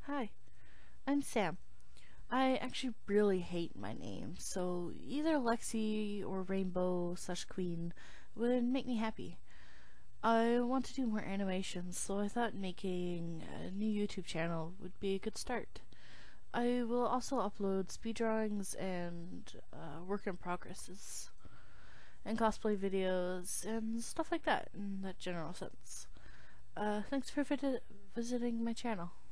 Hi, I'm Sam. I actually really hate my name, so either Lexi or Rainbow/Queen would make me happy. I want to do more animations, so I thought making a new YouTube channel would be a good start. I will also upload speed drawings and work in progresses, and cosplay videos, and stuff like that in that general sense. Thanks for visiting my channel.